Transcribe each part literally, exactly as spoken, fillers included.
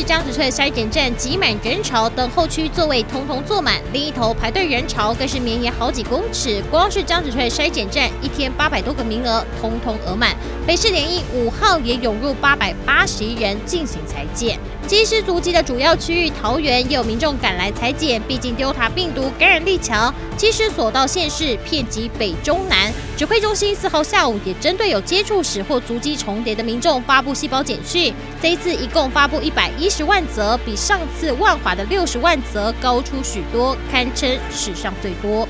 市江子翠筛检站挤满人潮，等候区座位通通坐满，另一头排队人潮更是绵延好几公尺。光是江子翠筛检站一天八百多个名额，通通额满。北市联谊五号也涌入八百八十一人进行采检。机师足迹的主要区域桃园也有民众赶来采检，毕竟 Delta 病毒感染力强，机师所到县市遍及北中南。指挥中心四号下午也针对有接触史或足迹重叠的民众发布细胞简讯，这一次一共发布一百一十万则，比上次万华的六十万则高出许多，堪称史上最多。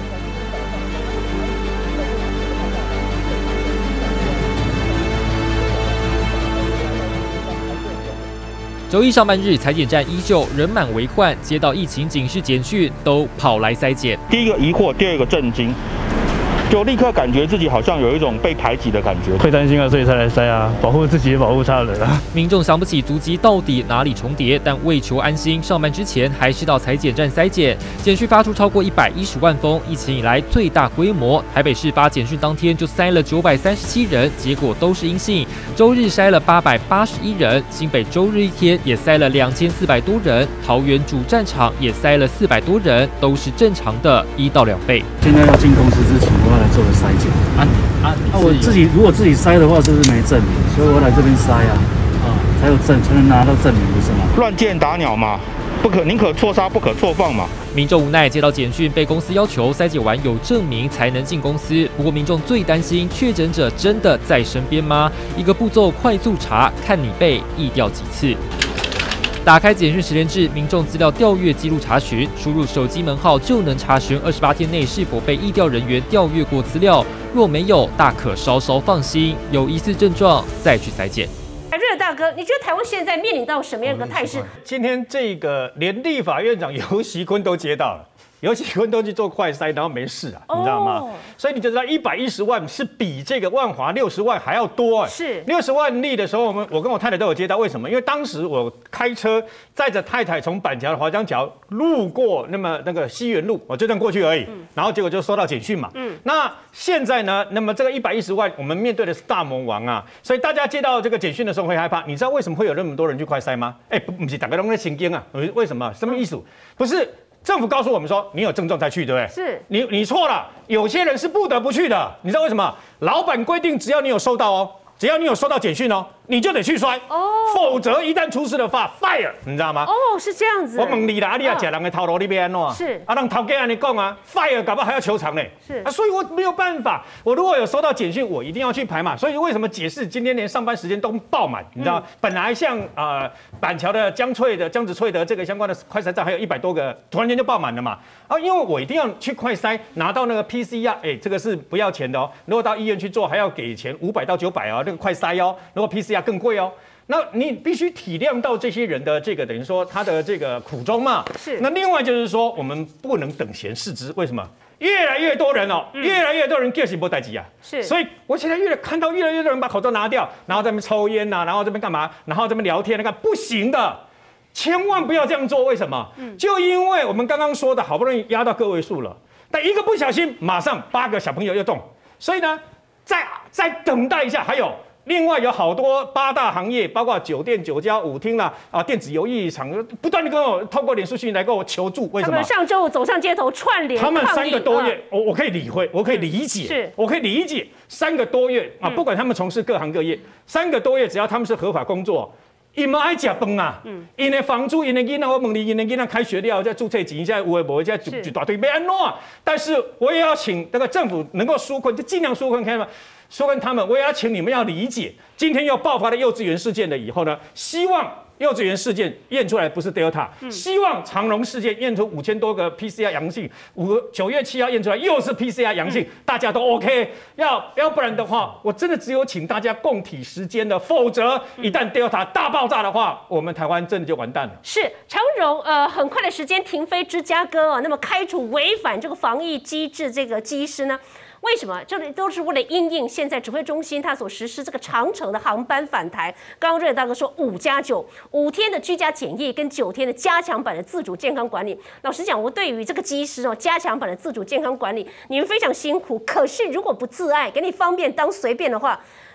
周一上班日，采检站依旧人满为患，接到疫情警示简讯都跑来筛检。 第一个疑惑，第二个震惊。就立刻感觉自己好像有一种被排挤的感觉， 会担心啊，所以才来筛啊，保护自己也保护他人啊。 民众想不起足迹到底哪里重叠，但为求安心，上班之前还是到采检站筛检。简讯发出超过一百一十万封，疫情以来最大规模。台北市发简讯当天就筛了九百三十七人，结果都是阴性。周日筛了八百八十一人，新北周日一天也筛了两千四百多人，桃园主战场也筛了四百多人，都是正常的一到两倍。 现在要进公司之前，我要来做个筛检。啊啊！那、啊、我自己如果自己筛的话，是不是没证明？所以我来这边筛啊，啊，才有证，才能拿到证明，不是吗？ 乱箭打鸟嘛，不可宁可错杀不可错放嘛。 民众无奈接到简讯，被公司要求筛检完有证明才能进公司。不过民众最担心，确诊者真的在身边吗？一个步骤快速查，看你被疫调几次。打开简讯实联制民众资料调阅记录查询，输入手机门号就能查询二十八天内是否被疫调人员调阅过资料。若没有，大可稍稍放心，有疑似症状再去筛检。 瑞尔大哥，你觉得台湾现在面临到什么样的态势？ 今天这个连立法院长游锡堃都接到了。尤其坤都去做快筛，然后没事啊，你知道吗？ Oh. 所以你就知道一百一十万是比这个万华六十万还要多哎。 是六十万例的时候，我们我跟我太太都有接到，为什么？因为当时我开车载着太太从板桥的华江桥路过那么那个西园路，我就这样过去而已，嗯、然后结果就收到简讯嘛。嗯，那现在呢？那么这个一百一十万，我们面对的是大魔王啊，所以大家接到这个简讯的时候会害怕。你知道为什么会有那么多人去快筛吗？哎、欸，不不是大家都在神经啊？为什么？什么意思？不是。政府告诉我们说，你有症状再去，对不对？ 是， 你你错了，有些人是不得不去的。你知道为什么？老板规定，只要你有收到哦，只要你有收到简讯哦，你就得去筛哦，否则一旦出事的话 ，fire， 你知道吗？ 哦，是这样子。 我问你啦，你要假人的头颅那边喏， 是啊，让头家安尼讲啊 ，fire， 搞不好还要求偿嘞。 是啊，所以我没有办法，我如果有收到简讯，我一定要去排嘛。所以为什么解释今天连上班时间都爆满？你知道，嗯、本来像呃板桥的江翠的江子翠的这个相关的快筛站还有一百多个，突然间就爆满了嘛。啊，因为我一定要去快筛拿到那个 P C R， 哎、欸，这个是不要钱的哦。如果到医院去做，还要给钱五百到九百哦，那个快筛哦。如果 P C R 更贵哦。那你必须体谅到这些人的这个等于说他的这个苦衷嘛。 是。 那另外就是说，我们不能等闲视之。为什么？越来越多人哦，嗯、越来越多人叫醒波代机啊。 是。 所以我现在越来看到越来越多人把口罩拿掉，然后在那边抽烟呐、啊，然后这边干嘛？然后这边聊天，那个不行的。千万不要这样做，为什么？嗯、就因为我们刚刚说的，好不容易压到个位数了，但一个不小心，马上八个小朋友又中，所以呢，再再等待一下，还有另外有好多八大行业，包括酒店、酒家、舞厅啦，啊，电子游艺场，不断的跟我透过脸书讯来跟我求助，为什么？ 他们上周五走上街头串联， 他们三个多月，我、嗯、我可以理会，我可以理解， 是， 我可以理解，三个多月啊，不管他们从事各行各业，三个多月，只要他们是合法工作。伊嘛爱食饭啊，因的房租，因的囡仔，我问你，因的囡仔开学了，再注册钱，现在有诶无诶，现在一大堆要安怎？但是我也要请这个政府能够纾困，就尽量纾困，看吗？纾困他们，我也要请你们要理解，今天又爆发了幼稚园事件了以后呢，希望。幼稚园事件验出来不是 Delta，、嗯、希望长荣事件验出五千多个 P C R 阳性，五九月七号验出来又是 P C R 阳性，嗯、大家都 OK， 要要不然的话，我真的只有请大家共体时间的，否则一旦 Delta 大爆炸的话，我们台湾真的就完蛋了。 是长荣呃很快的时间停飞芝加哥哦，那么开除违反这个防疫机制这个机师呢？为什么？这里都是为了因应现在指挥中心它所实施这个长程的航班返台。刚刚瑞大哥说五加九，五天的居家检疫跟九天的加强版的自主健康管理。老实讲，我对于这个机师哦，加强版的自主健康管理，你们非常辛苦。可是如果不自爱，给你方便当随便的话，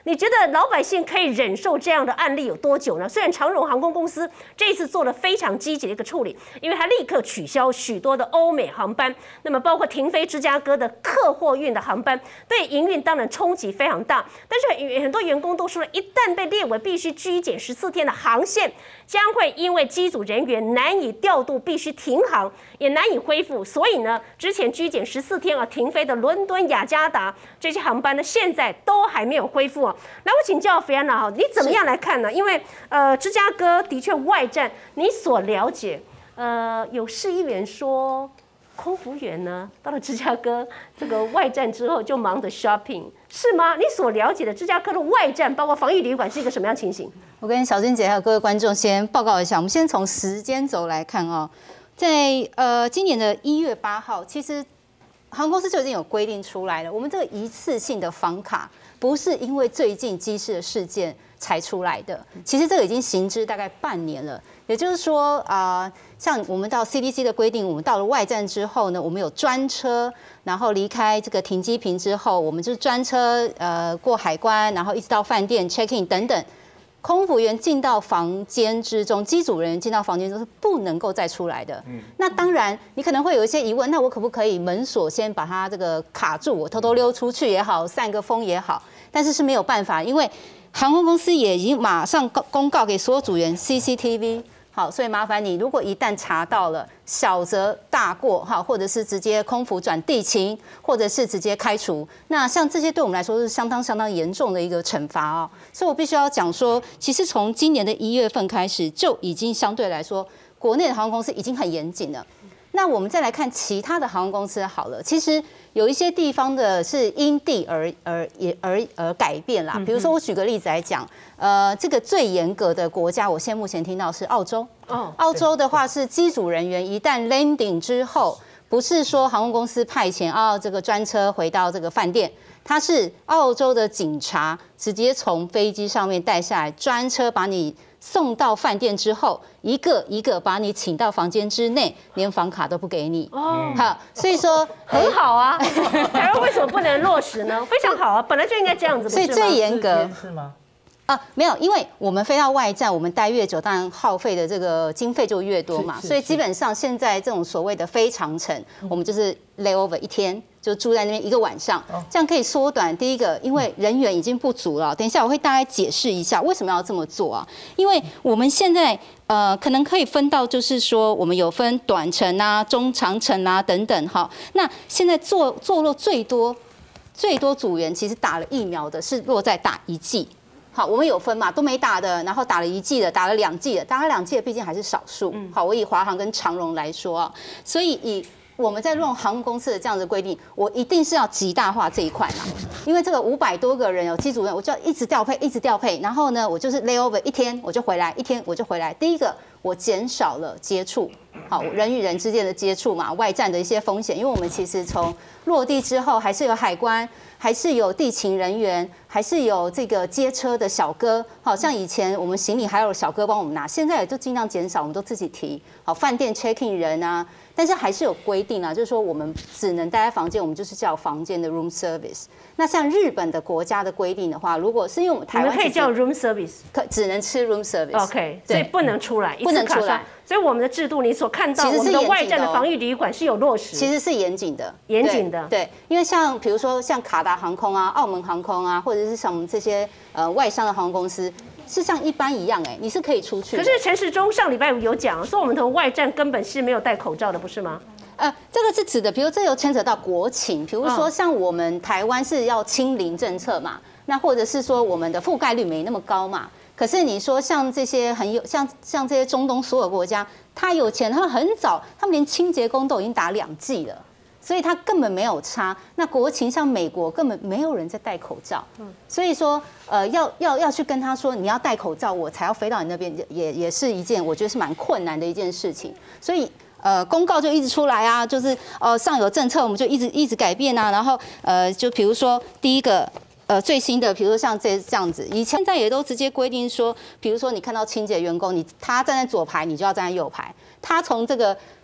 你觉得老百姓可以忍受这样的案例有多久呢？虽然长荣航空公司这一次做了非常积极的一个处理，因为它立刻取消许多的欧美航班，那么包括停飞芝加哥的客货运的航班，对营运当然冲击非常大。但是很多员工都说了，一旦被列为必须居检十四天的航线，将会因为机组人员难以调度，必须停航，也难以恢复。所以呢，之前居检十四天啊停飞的伦敦、雅加达这些航班呢，现在都还没有恢复啊。来，我请教菲安娜哈，你怎么样来看呢？因为呃，芝加哥的确外站，你所了解，呃，有市议员说，空服员呢到了芝加哥这个外站之后就忙着 shopping， 是吗？你所了解的芝加哥的外站，包括防疫旅馆是一个什么样情形？ 我跟小娟姐还有各位观众先报告一下，我们先从时间轴来看哦，在呃今年的一月八号，其实航空公司就已经有规定出来了，我们这个一次性的房卡不是因为最近机师的事件才出来的，其实这个已经行之大概半年了。也就是说，啊、呃，像我们到 C D C 的规定，我们到了外站之后呢，我们有专车，然后离开这个停机坪之后，我们就专车呃过海关，然后一直到饭店 check in 等等。空服员进到房间之中，机组人员进到房间中是不能够再出来的。嗯，那当然，你可能会有一些疑问，那我可不可以门锁先把它这个卡住，我偷偷溜出去也好，散个风也好？但是是没有办法，因为航空公司也已经马上公告给所有组员 C C T V。好，所以麻烦你，如果一旦查到了，小则大过哈，或者是直接空服转地勤，或者是直接开除，那像这些对我们来说是相当相当严重的一个惩罚哦。所以我必须要讲说，其实从今年的一月份开始，就已经相对来说，国内的航空公司已经很严谨了。那我们再来看其他的航空公司好了，其实有一些地方的是因地而而也而而改变啦。比如说我举个例子来讲，呃，这个最严格的国家，我现在目前听到是澳洲。哦，澳洲的话是机组人员一旦 landing 之后，不是说航空公司派遣啊这个专车回到这个饭店，它是澳洲的警察直接从飞机上面带下来，专车把你送到饭店之后，一个一个把你请到房间之内，连房卡都不给你。哦，好，所以说很好啊。台湾为什么不能落实呢？非常好啊，本来就应该这样子。 所以最严格是吗？ 啊，没有，因为我们飞到外站，我们待越久，当然耗费的这个经费就越多嘛。所以基本上现在这种所谓的非长程，我们就是 layover 一天，就住在那边一个晚上，这样可以缩短。第一个，因为人员已经不足了，等一下我会大概解释一下为什么要这么做啊。因为我们现在呃可能可以分到，就是说我们有分短程啊、中长程啊等等哈。那现在做做落最多最多组员其实打了疫苗的是落在打一剂。好，我们有分嘛，都没打的，然后打了一剂的，打了两剂的，打了两剂的毕竟还是少数。好，我以华航跟长荣来说啊，所以以我们在用航空公司的这样的规定，我一定是要极大化这一块嘛，因为这个五百多个人有机组员，我就要一直调配，一直调配，然后呢，我就是 layover 一天我就回来，一天我就回来。第一个，我减少了接触，好，人与人之间的接触嘛，外站的一些风险，因为我们其实从落地之后还是有海关。还是有地勤人员，还是有这个接车的小哥，好像以前我们行李还有小哥帮我们拿，现在也就尽量减少，我们都自己提。好，饭店 check in 人啊，但是还是有规定啊，就是说我们只能待在房间，我们就是叫房间的 room service。那像日本的国家的规定的话，如果是因为我们台湾， 你们可以叫 room service， 可只能吃 room service。OK， 所以不能出来， 不能出来。 所以我们的制度，你所看到我们的外站的防疫旅馆是有落实， 其实是严谨的， 严谨的。 对，因为像比如说像卡达航空啊、澳门航空啊，或者是像我们这些呃外商的航空公司，是像一般一样哎，你是可以出去。 可是陈时中上礼拜五有讲说，我们的外站根本是没有戴口罩的，不是吗？ 呃，这个是指的，比如这有牵扯到国情，比如说像我们台湾是要清零政策嘛，那或者是说我们的覆盖率没那么高嘛。可是你说像这些很有像像这些中东所有国家，他有钱，他们很早，他们连清洁工都已经打两剂了，所以他根本没有差。那国情像美国根本没有人在戴口罩，所以说呃要要要去跟他说你要戴口罩，我才要飞到你那边，也也是一件我觉得是蛮困难的一件事情。所以呃公告就一直出来啊，就是呃上有政策我们就一直一直改变啊，然后呃就比如说第一个。呃，最新的，比如说像这这样子，以前现在也都直接规定说，比如说你看到清洁员工，你他站在左排，你就要站在右排；他从这个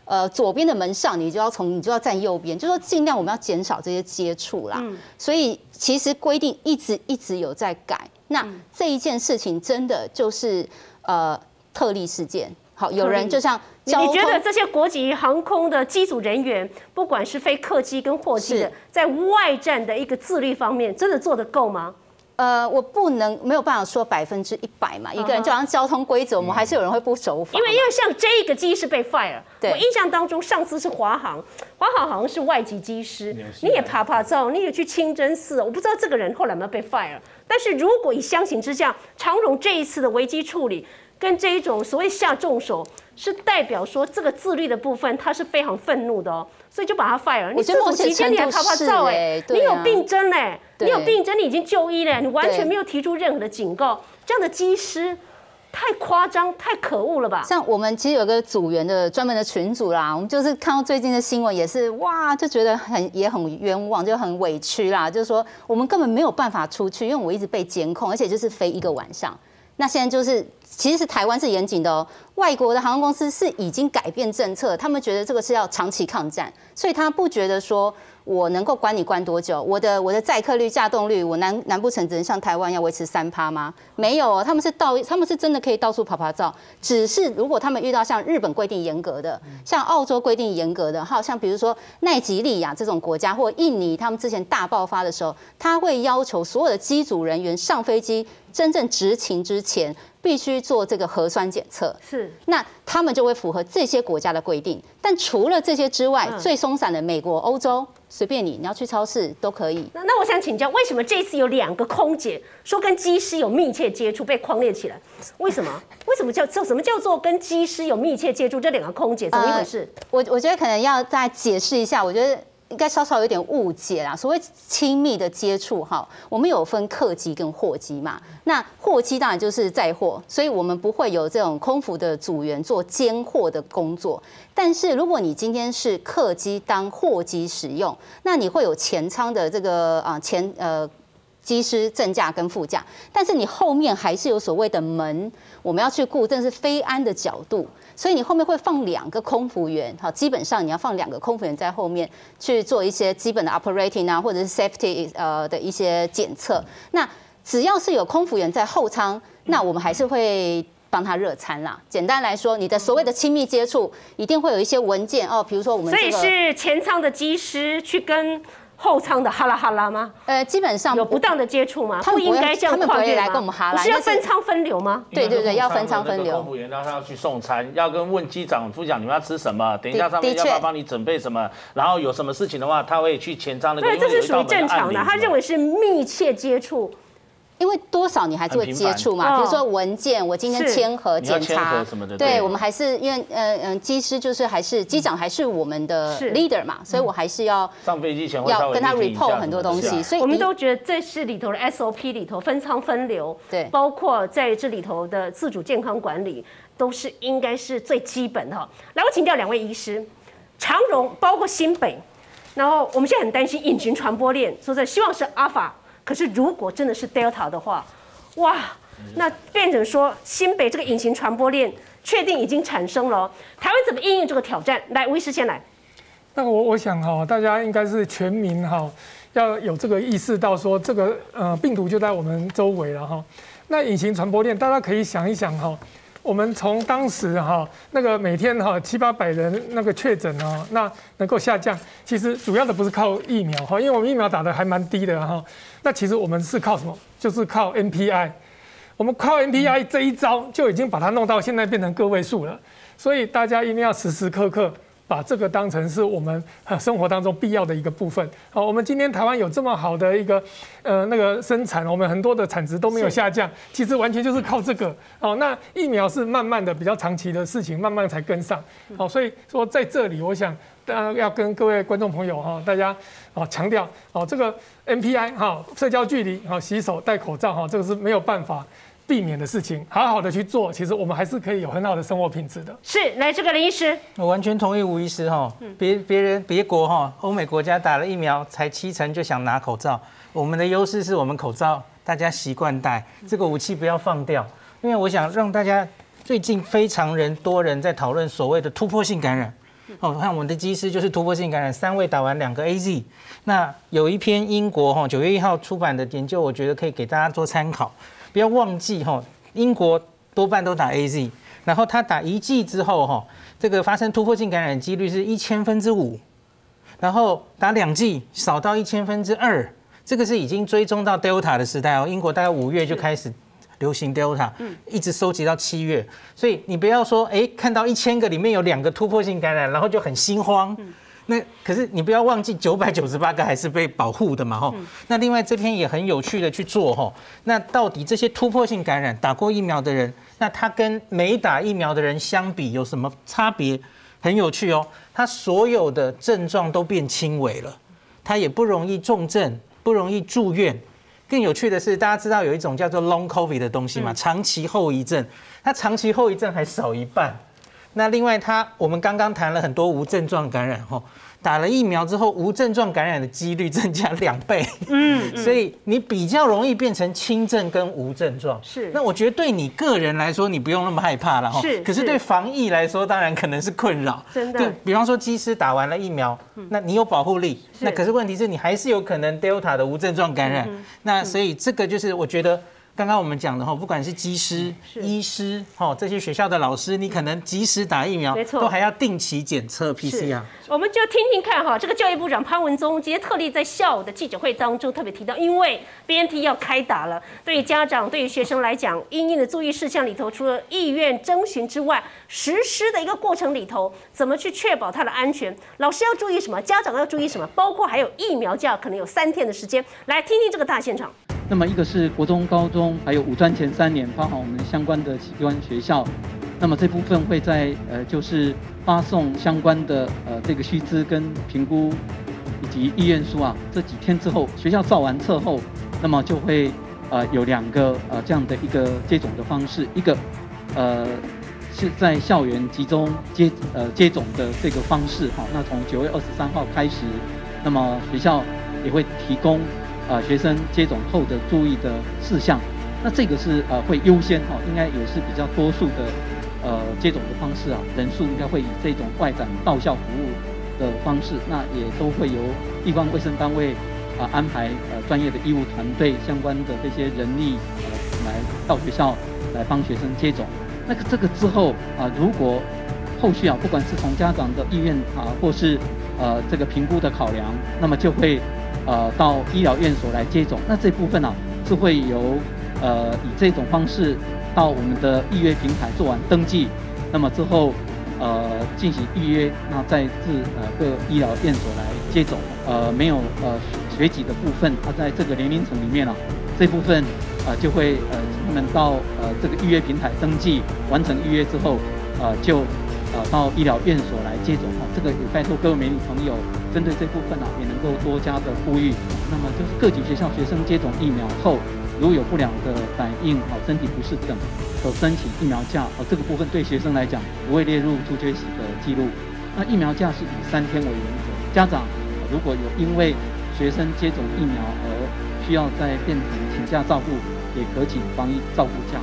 呃，左边的门上，你就要从你就要站右边，就说尽量我们要减少这些接触啦。嗯、所以其实规定一直一直有在改。那这一件事情真的就是呃特例事件。好，有人就像你觉得这些国际航空的机组人员，不管是非客机跟货机的，在外站的一个自律方面，真的做得够吗？ 呃，我不能没有办法说百分之一百嘛，一个人就好像交通规则，我们还是有人会不守法。 因为因为像这个机师被 fire， 对， 我印象当中上次是华航，华航好像是外籍机师，你也爬爬照，你也去清真寺，我不知道这个人后来有没有被 fire。但是如果以相形之下，长荣这一次的危机处理跟这一种所谓下重手，是代表说这个自律的部分，他是非常愤怒的哦。所以就把他 fire 了。你这种期间你还啪啪照哎，你有病征嘞，你有病征，你已经就医了，你完全没有提出任何的警告，这样的机师太夸张、太可恶了吧？ 像我们其实有个组员的专门的群组啦，我们就是看到最近的新闻，也是哇，就觉得很也很冤枉，就很委屈啦。就是说我们根本没有办法出去，因为我一直被监控，而且就是飞一个晚上。那现在就是，其实是台湾是严谨的哦，外国的航空公司是已经改变政策，他们觉得这个是要长期抗战，所以他不觉得说我能够关你关多久，我的我的载客率、架动率，我难难不成只能像台湾要维持三趴吗？没有哦，他们是到他们是真的可以到处跑跑照，只是如果他们遇到像日本规定严格的，像澳洲规定严格的，还有像比如说奈及利亚这种国家或印尼，他们之前大爆发的时候，他会要求所有的机组人员上飞机真正执勤之前，必须做这个核酸检测。 是， 那他们就会符合这些国家的规定。但除了这些之外，嗯、最松散的美国、欧洲，随便你，你要去超市都可以。 那那我想请教，为什么这次有两个空姐说跟机师有密切接触被匡列起来？为什么？为什么叫叫什么叫做跟机师有密切接触？这两个空姐怎么一回事？ 呃、我我觉得可能要再解释一下。我觉得。应该稍稍有点误解啦。所谓亲密的接触，哈，我们有分客机跟货机嘛。那货机当然就是载货，所以我们不会有这种空服的组员做监货的工作。但是如果你今天是客机当货机使用，那你会有前舱的这个啊前呃。机师正驾跟副驾，但是你后面还是有所谓的门，我们要去顾，这是飞安的角度，所以你后面会放两个空服员，好，基本上你要放两个空服员在后面去做一些基本的 operating 啊，或者是 safety 呃的一些检测。那只要是有空服员在后舱，那我们还是会帮他热餐啦。简单来说，你的所谓的亲密接触，一定会有一些文件哦，比如说我们、这个、 所以是前舱的机师去跟后舱的哈拉哈拉吗？ 呃，基本上有不当的接触吗？ 他们不应该这样跨越来跟我们哈拉， 不是要分舱分流吗？ 对对对，要分舱分流。 空服员让他要去送餐，要跟问机长、副长你们要吃什么，等一下上面要不要帮你准备什么，然后有什么事情的话，他会去前舱那个。 对，这是属于正常的，他认为是密切接触。 因为多少你还是会接触嘛，比如说文件，我今天签核检查，对，我们还是因为呃嗯，机师就是还是机长还是我们的 leader 嘛，所以我还是要上飞机前要跟他 report 很多东西，所以我们都觉得这是里头的 S O P 里头分舱分流， 对， 包括在这里头的自主健康管理都是应该是最基本的哈。来，我请教两位医师，长荣包括新北，然后我们现在很担心隐形传播链，说这希望是阿法。可是如果真的是 Delta 的话，哇，那变成说新北这个隐形传播链确定已经产生了，台湾怎么应应这个挑战？来，吴医师先来。 那我我想哈，大家应该是全民哈，要有这个意识到说这个呃病毒就在我们周围了哈。那隐形传播链，大家可以想一想哈。我们从当时哈那个每天哈七八百人那个确诊啊，那能够下降，其实主要的不是靠疫苗哈，因为我们疫苗打得还蛮低的哈。那其实我们是靠什么？就是靠 N P I。我们靠 N P I 这一招就已经把它弄到现在变成个位数了。所以大家一定要时时刻刻把这个当成是我们生活当中必要的一个部分。好，我们今天台湾有这么好的一个呃那个生产，我们很多的产值都没有下降，其实完全就是靠这个。好，那疫苗是慢慢的比较长期的事情，慢慢才跟上。好，所以说在这里，我想大家要跟各位观众朋友哈，大家啊强调哦，这个 N P I 哈，社交距离哈，洗手戴口罩哈，这个是没有办法避免的事情，好好的去做，其实我们还是可以有很好的生活品质的。 是，来这个林医师， 我完全同意吴医师哈，别别人别国哈，欧美国家打了疫苗才七成就想拿口罩，我们的优势是我们口罩大家习惯戴，这个武器不要放掉，因为我想让大家最近非常人多人在讨论所谓的突破性感染， 哦，像我们的机师就是突破性感染，三位打完两个 A Z。那有一篇英国哈九月一号出版的研究，我觉得可以给大家做参考。不要忘记哈，英国多半都打 A Z， 然后他打一剂之后哈，这个发生突破性感染几率是一千分之五，然后打两剂少到一千分之二。这个是已经追踪到 Delta 的时代哦，英国大概五月就开始流行 Delta， 一直收集到七月，所以你不要说，哎，看到一千个里面有两个突破性感染，然后就很心慌。那可是你不要忘记，九百九十八个还是被保护的嘛，吼。那另外这篇也很有趣的去做，吼。那到底这些突破性感染打过疫苗的人，那他跟没打疫苗的人相比有什么差别？很有趣哦，他所有的症状都变轻微了，他也不容易重症。不容易住院，更有趣的是，大家知道有一种叫做 Long COVID 的东西嘛，长期后遗症，它长期后遗症还少一半。那另外它，我们刚刚谈了很多无症状感染吼，打了疫苗之后，无症状感染的几率增加两倍，嗯，所以你比较容易变成轻症跟无症状。是，那我觉得对你个人来说，你不用那么害怕了哈。是，可是对防疫来说，当然可能是困扰。真的，对比方说，机师打完了疫苗，那你有保护力，那可是问题是你还是有可能 Delta 的无症状感染。那所以这个就是我觉得。刚刚我们讲的哈，不管是机师、医师哈，这些学校的老师，你可能及时打疫苗，都还要定期检测 P C R。 我们就听听看哈，这个教育部长潘文宗今天特地在下午的记者会当中特别提到，因为 B N T 要开打了，对于家长、对于学生来讲，因应的注意事项里头，除了意愿征询之外，实施的一个过程里头，怎么去确保它的安全？老师要注意什么？家长要注意什么？包括还有疫苗假，可能有三天的时间，来听听这个大现场。 那么一个是国中、高中，还有五专前三年，包含我们相关的机关学校。那么这部分会在呃，就是发送相关的呃这个须知跟评估以及意愿书啊，这几天之后，学校照完册后，那么就会呃有两个呃这样的一个接种的方式，一个呃是在校园集中接呃接种的这个方式哈，那从九月二十三号开始，那么学校也会提供。呃，学生接种后的注意的事项，那这个是呃会优先哈，应该也是比较多数的呃接种的方式啊，人数应该会以这种外展到校服务的方式，那也都会由地方卫生单位啊、呃、安排呃专业的医务团队相关的这些人力呃来到学校来帮学生接种。那个这个之后啊、呃，如果后续啊，不管是从家长的意愿啊，或是呃这个评估的考量，那么就会。呃，到医疗院所来接种，那这部分呢、啊、是会由呃以这种方式到我们的预约平台做完登记，那么之后呃进行预约，那再至呃各医疗院所来接种。呃，没有呃学籍的部分，它在这个年龄层里面啊，这部分呃就会呃他们到呃这个预约平台登记，完成预约之后，呃就。呃，到医疗院所来接种哈，这个也拜托各位媒体朋友，针对这部分啊，也能够多加的呼吁。那么就是各级学校学生接种疫苗后，如有不良的反应，好身体不适等，可申请疫苗假。哦，这个部分对学生来讲不会列入出缺席的记录。那疫苗假是以三天为原则，家长如果有因为学生接种疫苗而需要在变成请假照顾，也可请防疫照顾假。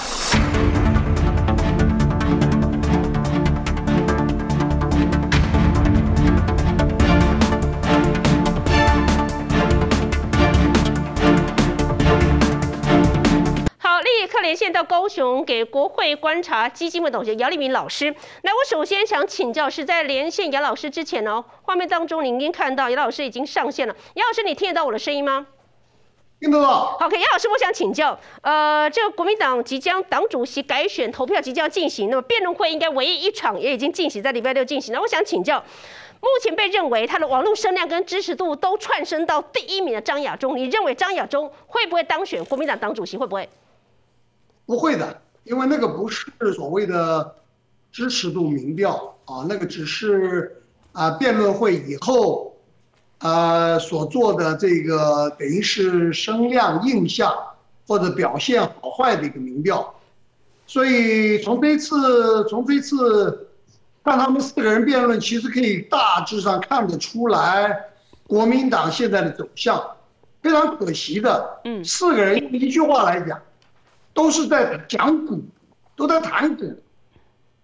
连线到高雄，给国会观察基金会董事姚立明老师。来，我首先想请教是在连线姚老师之前呢，画面当中您已经看到姚老师已经上线了。姚老师，你听得到我的声音吗？ 听得到。 好， OK， 姚老师，我想请教，呃，这个国民党即将党主席改选投票即将进行，那么辩论会应该唯一一场也已经进行在礼拜六进行了。我想请教，目前被认为他的网络声量跟支持度都窜升到第一名的张亚中，你认为张亚中会不会当选国民党党主席？会不会？ 不会的，因为那个不是所谓的支持度民调啊，那个只是啊辩论会以后呃所做的这个等于是声量印象或者表现好坏的一个民调，所以从这次从这次看他们四个人辩论，其实可以大致上看得出来国民党现在的走向。非常可惜的，嗯，四个人用一句话来讲。都是在讲股，都在谈股，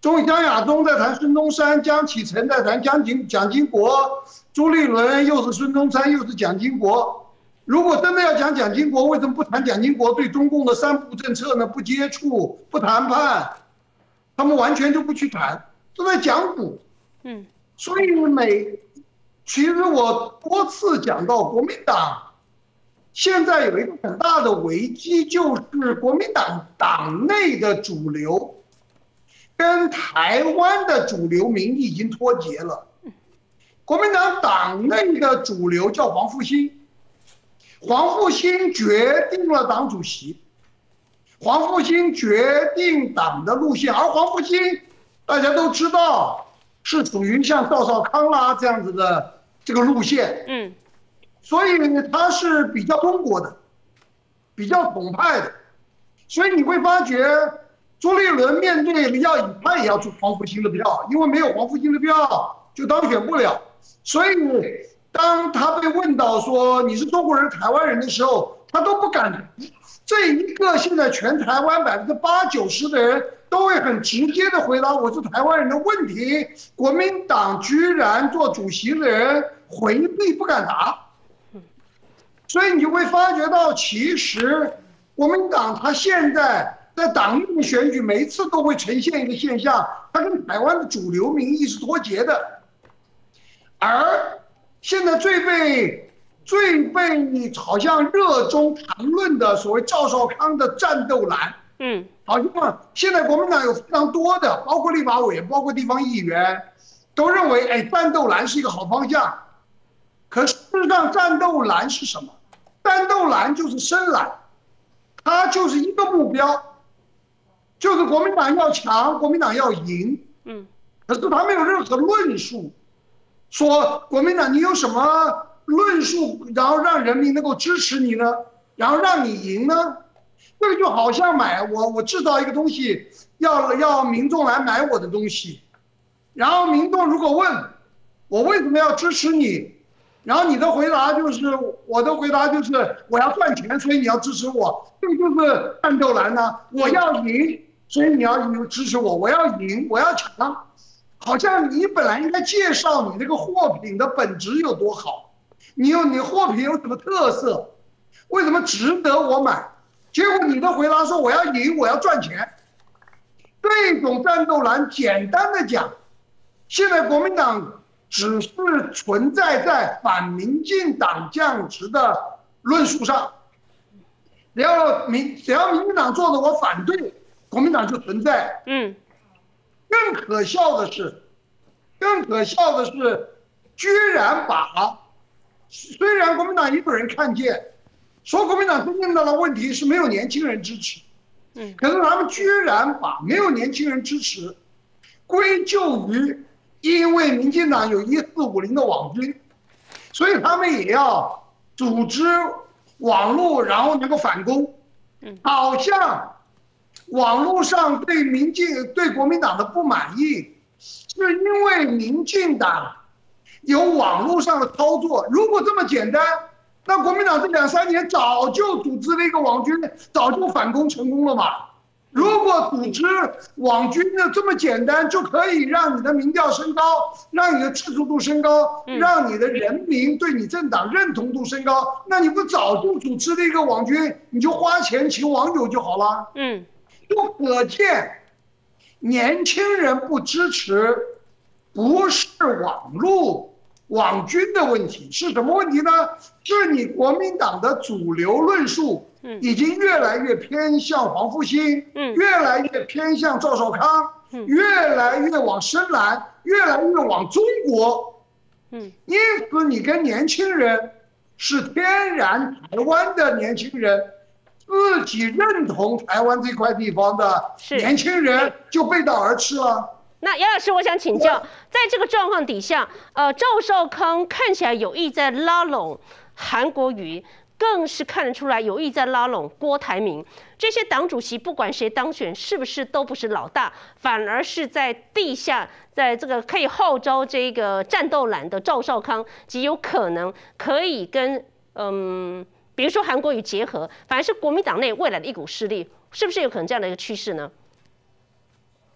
中江亚中在谈孙中山，江启臣在谈蒋经蒋经国，朱立伦又是孙中山又是蒋经国。如果真的要讲蒋经国，为什么不谈蒋经国对中共的三不政策呢？不接触，不谈判，他们完全就不去谈，都在讲古。嗯，所以每其实我多次讲到国民党现在有一个很大的危机，就是国民党党内的主流跟台湾的主流民意已经脱节了。国民党党内的主流叫黄复兴，黄复兴决定了党主席，黄复兴决定党的路线，而黄复兴大家都知道是属于像赵少康啦这样子的这个路线，嗯，所以他是比较中国的，比较统派的，所以你会发觉朱立伦面对林耀颖，他也要出黄复兴的票，因为没有黄复兴的票就当选不了。所以当他被问到说你是中国人台湾人的时候，他都不敢。这一个现在全台湾百分之八九十的人都会很直接的回答我是台湾人的问题，国民党居然做主席的人回避不敢答。所以你会发觉到其实国民党他现在在党内选举每一次都会呈现一个现象，它跟台湾的主流民意是脱节的。而现在最被最被好像热衷谈论的所谓赵少康的战斗蓝，嗯，好像现在国民党有非常多的，包括立法委员，包括地方议员，都认为，哎，战斗蓝是一个好方向。可事实上，战斗蓝是什么？战斗蓝就是深蓝，它就是一个目标，就是国民党要强，国民党要赢，嗯，可是他没有任何论述。说国民党你有什么论述，然后让人民能够支持你呢？然后让你赢呢？这个就好像买我我制造一个东西，要要民众来买我的东西，然后民众如果问我为什么要支持你，然后你的回答就是我的回答就是我要赚钱，所以你要支持我，这个就是战斗蓝呢。我要赢，所以你要支持我，我要赢，我要强。好像你本来应该介绍你这个货品的本质有多好，你有你货品有什么特色，为什么值得我买？结果你的回答说我要赢，我要赚钱。这种战斗蓝，简单的讲，现在国民党只是存在在反民进党降职的论述上，只要民只要民进党做的我反对，国民党就存在。嗯。更可笑的是，更可笑的是，居然把虽然国民党也有人看见，说国民党真正的问题是没有年轻人支持，嗯，可是他们居然把没有年轻人支持归咎于因为民进党有一四五零的网军，所以他们也要组织网络，然后能够反攻，嗯，好像。网络上对民进对国民党的不满意，是因为民进党有网络上的操作。如果这么简单，那国民党这两三年早就组织了一个网军，早就反攻成功了嘛。如果组织网军的这么简单，就可以让你的民调升高，让你的支持度升高，让你的人民对你政党认同度升高，那你不早就组织了一个网军，你就花钱请网友就好了。嗯。就可见，年轻人不支持，不是网络网军的问题，是什么问题呢？是你国民党的主流论述已经越来越偏向黄复兴，越来越偏向赵少康，越来越往深蓝，越来越往中国。因此，你跟年轻人是天然台湾的年轻人。自己认同台湾这块地方的年轻人就背道而驰了。 那姚老师，我想请教，在这个状况底下，呃，赵少康看起来有意在拉拢韩国瑜，更是看得出来有意在拉拢郭台铭。这些党主席不管谁当选，是不是都不是老大，反而是在地下，在这个可以号召这个战斗蓝的赵少康，极有可能可以跟嗯。比如说韩国瑜结合，反而是国民党内未来的一股势力，是不是有可能这样的一个趋势呢？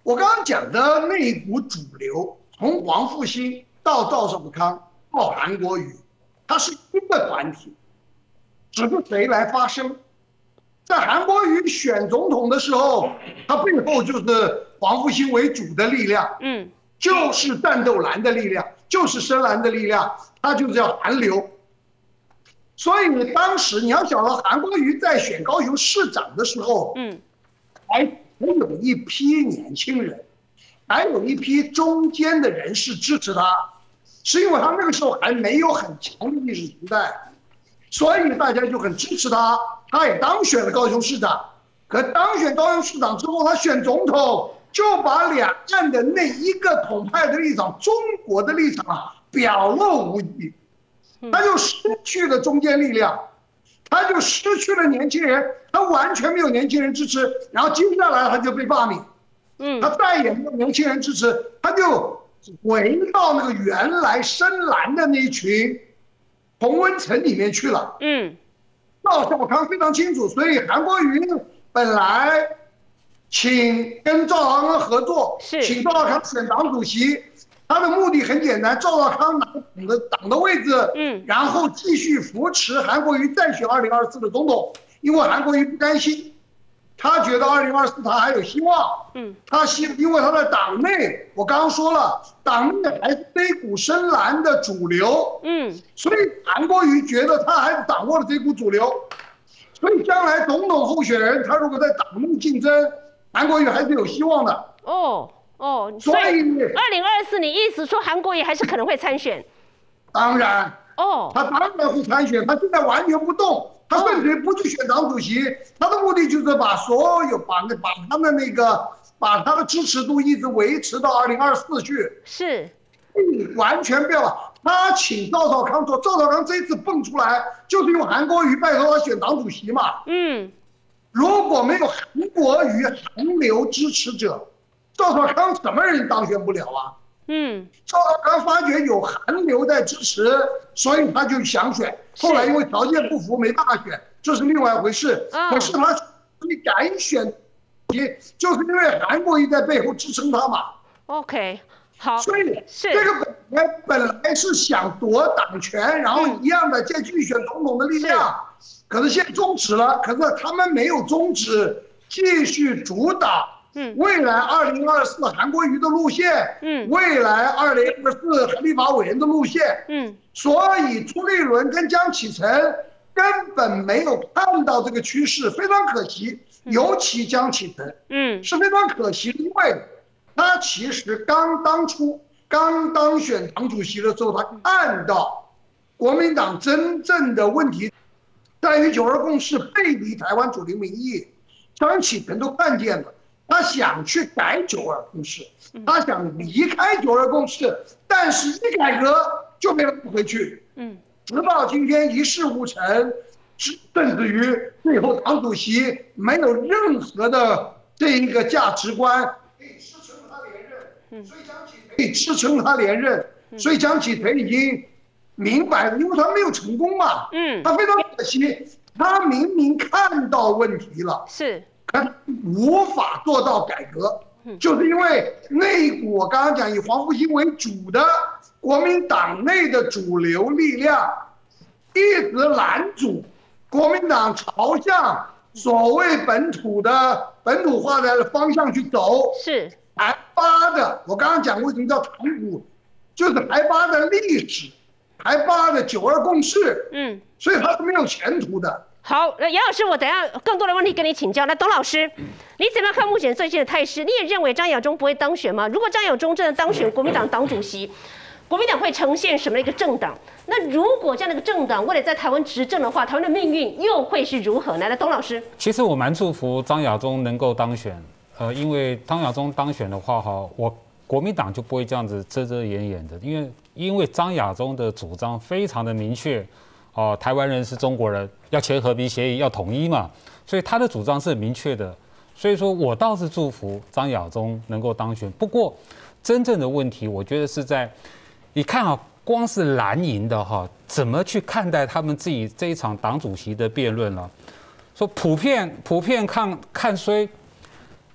我刚刚讲的那一股主流，从王复兴到赵少康到韩国瑜，它是一个团体，只是谁来发声。在韩国瑜选总统的时候，他背后就是王复兴为主的力量，嗯，就是战斗蓝的力量，就是深蓝的力量，他就叫韩流。所以你当时你要晓得，韩国瑜在选高雄市长的时候，嗯，还还有一批年轻人，还有一批中间的人士支持他，是因为他那个时候还没有很强的意识形态，所以大家就很支持他，他也当选了高雄市长。可当选高雄市长之后，他选总统就把两岸的那一个统派的立场、中国的立场啊表露无遗。他就失去了中坚力量，他就失去了年轻人，他完全没有年轻人支持，然后接下来他就被罢免，嗯，他再也没有年轻人支持，他就回到那个原来深蓝的那一群同温层里面去了，嗯，赵少康非常清楚，所以韩国瑜本来请跟赵少康合作，请赵少康选党主席。他的目的很简单，赵少康拿党的党的位置，嗯，然后继续扶持韩国瑜再选二零二四的总统，因为韩国瑜不甘心，他觉得二零二四他还有希望，嗯，他希因为他在党内，我刚刚说了，党内还是这股深蓝的主流，嗯，所以韩国瑜觉得他还是掌握了这股主流，所以将来总统候选人他如果在党内竞争，韩国瑜还是有希望的，哦。 哦，所以二零二四，你意思说韩国瑜还是可能会参选？ 当然，哦，他当然会参选，他现在完全不动，他甚至不去选党主席，他的目的就是把所有把那把他的那个把他的支持度一直维持到二零二四去。 是， 完全不要。他请赵少康做，赵少康这一次蹦出来，就是用韩国瑜拜托他选党主席嘛。嗯，如果没有韩国瑜韩流支持者。赵少康什么人当选不了啊？嗯，赵少康发觉有韩流在支持，所以他就想选。后来因为条件不符，没办法选，这是另外一回事。可是他你敢选，也就是因为韩国瑜在背后支撑他嘛。 OK， 好。 所以这个本来本来是想夺党权，然后一样的再继续选总统的力量，可是现在终止了。可是他们没有终止，继续主导。嗯，未来二零二四韩国瑜的路线，嗯，未来二零二四立法委员的路线，嗯，所以朱立伦跟江启臣根本没有看到这个趋势，非常可惜。尤其江启臣，嗯，是非常可惜，因为他其实刚当初刚当选党主席的时候，他看到国民党真正的问题在于九二共识背离台湾主流民意，江启臣都看见了。他想去改九二共识，他想离开九二共识，但是一改革就没有回去。嗯，直到今天一事无成，甚至于最后党主席没有任何的这一个价值观可以支撑他连任，所以江启臣可以支撑他连任，所以江启臣已经明白了，因为他没有成功嘛。嗯，他非常可惜，他明明看到问题了， 是。 可无法做到改革，就是因为那一股我刚刚讲以黄复兴为主的国民党内的主流力量，一直拦阻国民党朝向所谓本土的本土化的方向去走。 是台巴的，我刚刚讲为什么叫台股，就是台巴的历史，台巴的九二共识，嗯，所以它是没有前途的。 好，杨老师，我等一下更多的问题跟你请教。那董老师，你怎么样看目前最近的态势？你也认为张亚中不会当选吗？如果张亚中真的当选国民党党主席，国民党会呈现什么一个政党？那如果这样的一个政党为了在台湾执政的话，台湾的命运又会是如何呢？来，董老师， 其实我蛮祝福张亚中能够当选，呃，因为张亚中当选的话，哈，我国民党就不会这样子遮遮掩掩的，因为因为张亚中的主张非常的明确。哦，台湾人是中国人，要签和平协议，要统一嘛，所以他的主张是很明确的。所以说我倒是祝福张亚中能够当选。不过，真正的问题，我觉得是在，你看啊，光是蓝营的哈，怎么去看待他们自己这一场党主席的辩论了？说普遍普遍看看衰，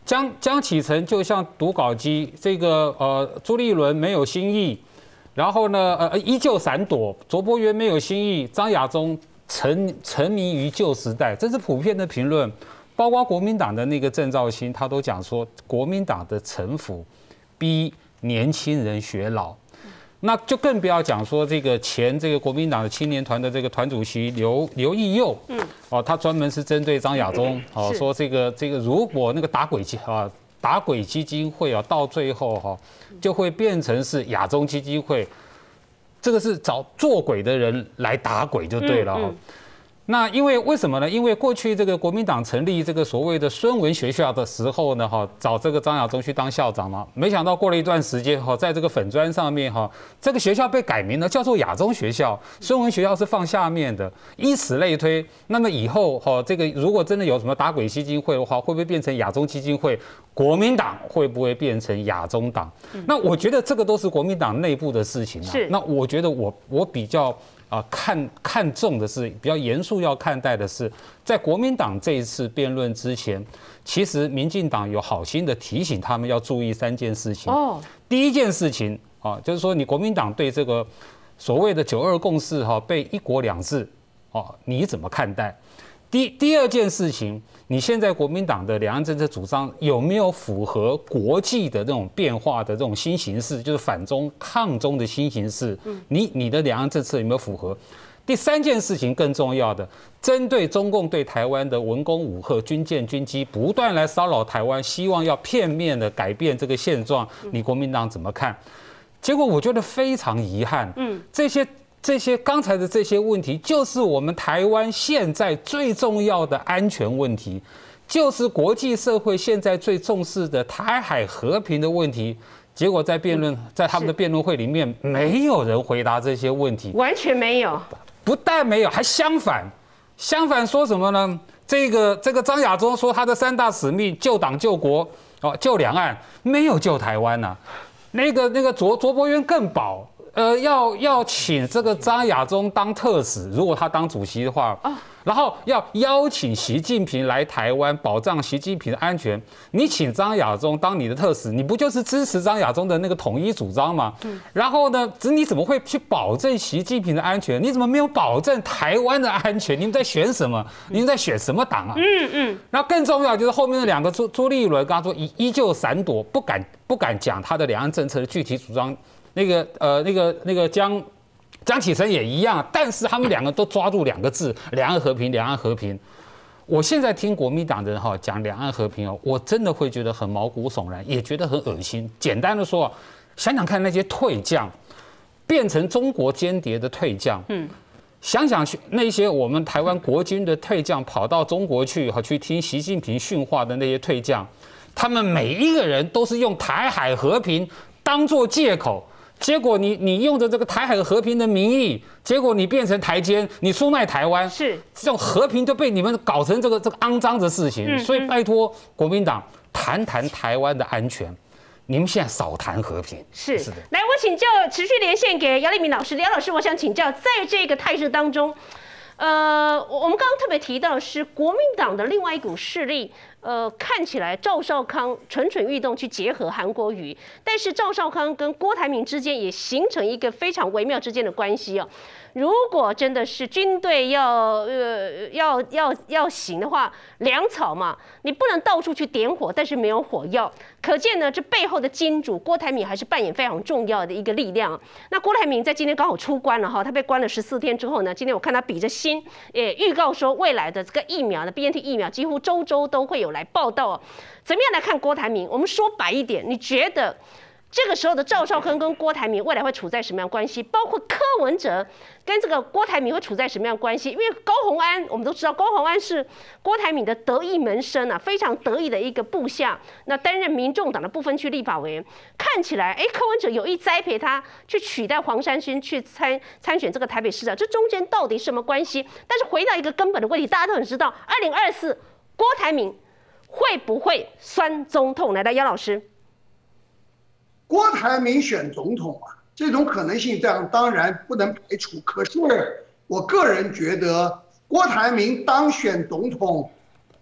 江江启臣就像读稿机，这个呃朱立伦没有新意，然后呢呃依旧闪躲，卓伯源没有新意，张亚中沉沉迷于旧时代，这是普遍的评论。包括国民党的那个郑肇兴，他都讲说，国民党的城府逼年轻人学老。那就更不要讲说这个前这个国民党的青年团的这个团主席刘刘义佑，嗯，哦，他专门是针对张亚中，哦，说这个这个如果那个打轨基啊打轨基金会啊，到最后哈就会变成是亚中基金会，这个是找做鬼的人来打鬼就对了哈。那因为为什么呢？因为过去这个国民党成立这个所谓的孙文学校的时候呢，哈，找这个张亚中去当校长嘛，没想到过了一段时间哈，在这个粉专上面哈，这个学校被改名了，叫做亚中学校，孙文学校是放下面的，以此类推。那么以后哈，这个如果真的有什么打鬼基金会的话，会不会变成亚中基金会？国民党会不会变成亚中党？那我觉得这个都是国民党内部的事情啊。那我觉得我我比较。啊，看看重的是比较严肃要看待的是，在国民党这一次辩论之前，其实民进党有好心的提醒他们要注意三件事情。哦，第一件事情啊，就是说你国民党对这个所谓的九二共识哈、啊，被一国两制哦，你怎么看待？第第二件事情，你现在国民党的两岸政策主张有没有符合国际的这种变化的这种新形势，就是反中抗中的新形势？你你的两岸政策有没有符合？第三件事情更重要的，针对中共对台湾的文攻武吓、军舰军机不断来骚扰台湾，希望要片面的改变这个现状，你国民党怎么看？结果我觉得非常遗憾，嗯，这些。这些刚才的这些问题，就是我们台湾现在最重要的安全问题，就是国际社会现在最重视的台海和平的问题。结果在辩论，在他们的辩论会里面，没有人回答这些问题， 完全没有。 不但没有，还相反，相反说什么呢？这个这个张亚中说他的三大使命：救党、救国，哦，救两岸，没有救台湾呐、啊。那个那个卓卓伯源更保。呃，要要请这个张亚中当特使，如果他当主席的话，然后要邀请习近平来台湾，保障习近平的安全。你请张亚中当你的特使，你不就是支持张亚中的那个统一主张吗？然后呢，你怎么会去保证习近平的安全？你怎么没有保证台湾的安全？你们在选什么？你们在选什么党啊？嗯嗯。那更重要就是后面的两个朱朱立伦，刚刚说依依旧闪躲，不敢不敢讲他的两岸政策的具体主张。那个呃，那个那个江江启臣也一样，但是他们两个都抓住两个字：两岸和平，两岸和平。我现在听国民党的人哈讲两岸和平哦，我真的会觉得很毛骨悚然，也觉得很恶心。简单的说，想想看那些退将变成中国间谍的退将，嗯，想想那些我们台湾国军的退将跑到中国去哈去听习近平训话的那些退将，他们每一个人都是用台海和平当作借口。结果你你用着这个台海和平的名义，结果你变成台奸，你出卖台湾，是这种和平就被你们搞成这个这个肮脏的事情。嗯、所以拜托国民党谈谈台湾的安全，你们现在少谈和平。 是是的，来我请教，持续连线给姚立明老师。姚老师，我想请教，在这个态势当中，呃，我们刚刚特别提到是国民党的另外一股势力。呃，看起来赵少康蠢蠢欲动去结合韩国瑜，但是赵少康跟郭台铭之间也形成一个非常微妙之间的关系哦。如果真的是军队要呃要要要行的话，粮草嘛，你不能到处去点火，但是没有火药，可见呢，这背后的金主郭台铭还是扮演非常重要的一个力量。那郭台铭在今天刚好出关了哈，他被关了十四天之后呢，今天我看他比着心，也预告说未来的这个疫苗的 B N T 疫苗几乎周周都会有来报道哦。怎么样来看郭台铭？我们说白一点，你觉得这个时候的赵少康跟郭台铭未来会处在什么样关系？包括柯文哲跟这个郭台铭会处在什么样关系？因为高虹安我们都知道，高虹安是郭台铭的得意门生啊，非常得意的一个部下。那担任民众党的不分区立法委员，看起来哎，柯文哲有意栽培他去取代黄珊勋去参参选这个台北市长，这中间到底什么关系？但是回到一个根本的问题，大家都很知道，二零二四郭台铭会不会酸总统？来到姚老师。 郭台铭选总统啊，这种可能性这样当然不能排除。可是我个人觉得，郭台铭当选总统，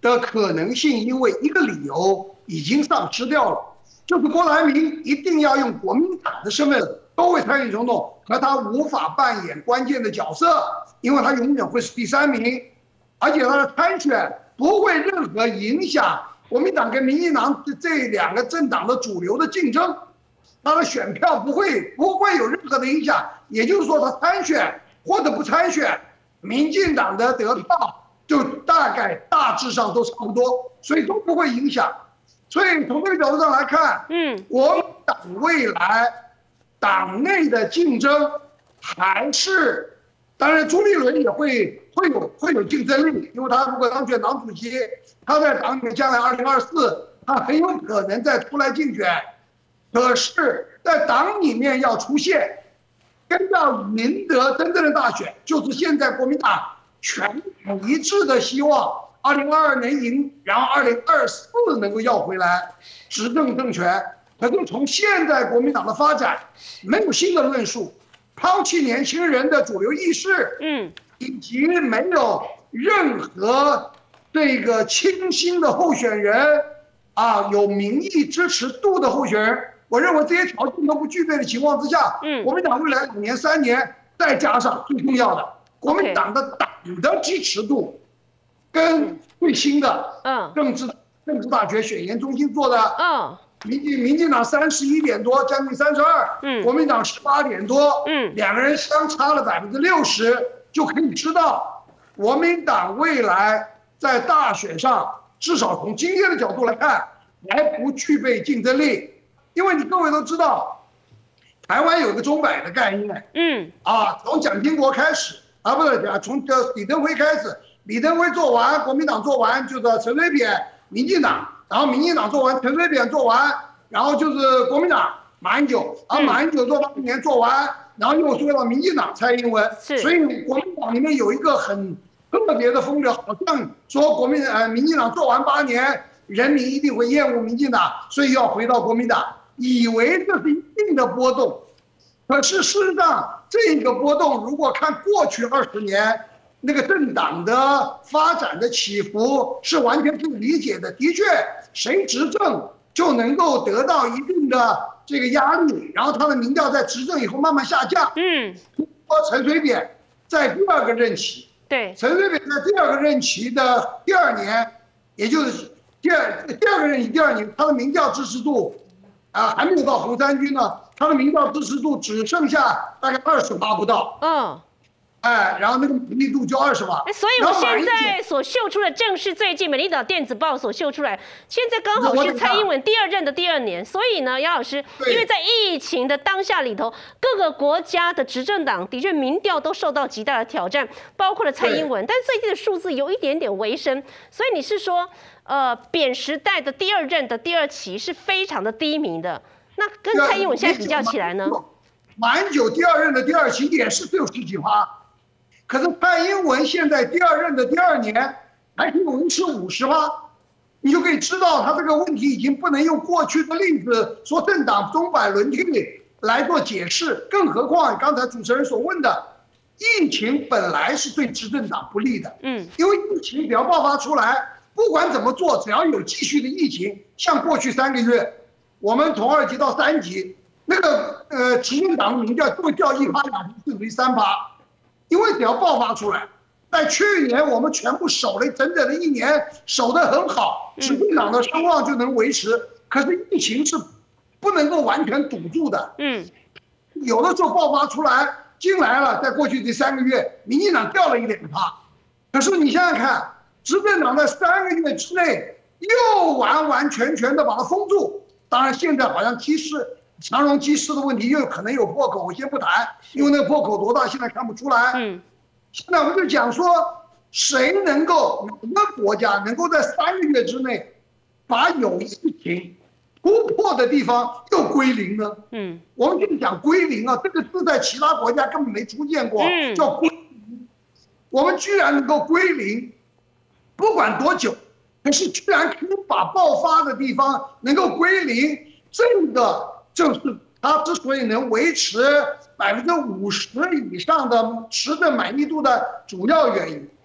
的可能性，因为一个理由已经丧失掉了，就是郭台铭一定要用国民党的身份都会参与总统，可他无法扮演关键的角色，因为他永远会是第三名，而且他的参选不会任何影响国民党跟民进党这两个政党的主流的竞争，他的选票不会不会有任何的影响。也就是说，他参选或者不参选，民进党的得票就大概大致上都差不多，所以都不会影响。所以从这个角度上来看，嗯，国民党未来党内的竞争还是，当然朱立伦也会会有会有竞争力，因为他如果当选党主席，他在党里面将来二零二四，他很有可能再出来竞选。可是，在党里面要出现，跟要赢得真正的大选，就是现在国民党全党一致的希望，二零二二年赢，然后二零二四能够要回来执政政权。可是从现在国民党的发展，没有新的论述，抛弃年轻人的主流意识，嗯，以及没有任何这个清新的候选人，啊，有民意支持度的候选人。我认为这些条件都不具备的情况之下，嗯，国民党未来两年、三年，再加上最重要的，国民党的党的支持度，跟最新的嗯政治政治大学选研中心做的嗯，民进民进党三十一点多，将近三十二，嗯，国民党十八点多，嗯，两个人相差了百分之六十，就可以知道国民党未来在大选上，至少从今天的角度来看，还不具备竞争力。因为你各位都知道，台湾有个钟摆的概念，嗯，啊，从蒋经国开始，啊，不是讲从这李登辉开始，李登辉做完，国民党做完，就是陈水扁，民进党，然后民进党做完，陈水扁做完，然后就是国民党马英九，然后马英九做八年做完，然后又说到民进党蔡英文，所以国民党里面有一个很特别的风流，好像说国民呃民进党做完八年，人民一定会厌恶民进党，所以要回到国民党。以为这是一定的波动，可是事实上，这个波动如果看过去二十年那个政党的发展的起伏，是完全可以理解的。的确，谁执政就能够得到一定的这个压力，然后他的民调在执政以后慢慢下降。嗯，说陈水扁在第二个任期，对，陈水扁在第二个任期的第二年，也就是第二第二个任期第二年，他的民调支持度。啊，还没有到红三军呢，他的民调支持度只剩下大概二十八不到。嗯，哎，然后那个满意度就二十八。所以我现在所秀出的正是最近美丽岛电子报所秀出来，现在刚好是蔡英文第二任的第二年，所以呢，杨老师，因为在疫情的当下里头，各个国家的执政党的确民调都受到极大的挑战，包括了蔡英文，但是最近的数字有一点点微升，所以你是说？呃，扁时代的第二任的第二期是非常的低迷的，那跟蔡英文现在比较起来呢？ 马英九第二任的第二期也是六十几趴，可是蔡英文现在第二任的第二年还可以维持五十趴，你就可以知道他这个问题已经不能用过去的例子说政党钟摆轮替来做解释，更何况刚才主持人所问的，疫情本来是对执政党不利的，嗯，因为疫情只要爆发出来。不管怎么做，只要有继续的疫情，像过去三个月，我们从二级到三级，那个呃执政党的民调就会掉一趴两趴甚至于三趴，因为只要爆发出来，在去年我们全部守了整整的一年，守得很好，执政党的声望就能维持。可是疫情是不能够完全堵住的，嗯，有的时候爆发出来进来了，在过去这三个月，民进党掉了一两趴，可是你想想看。执政党在三个月之内又完完全全的把它封住，当然现在好像机师长荣机师的问题又可能有破口，我先不谈，因为那个破口多大现在看不出来。嗯，现在我们就讲说，谁能够哪个国家能够在三个月之内把有疫情突破的地方又归零呢？嗯，我们就讲归零啊，这个字在其他国家根本没出现过，嗯、叫归零，我们居然能够归零。不管多久，可是居然可以把爆发的地方能够归零，这个就是它之所以能维持百分之五十以上的持的满意度的主要原因。